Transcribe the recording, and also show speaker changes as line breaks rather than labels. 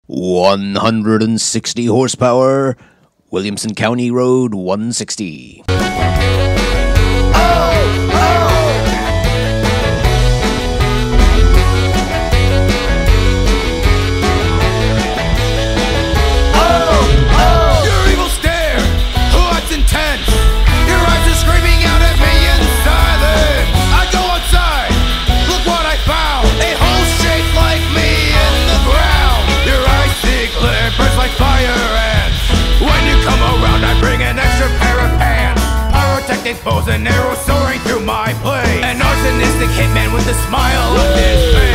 160 horsepower, Williamson County Road 160.
Bows and arrows soaring through my blade. An arsonistic hitman with a smile on his face.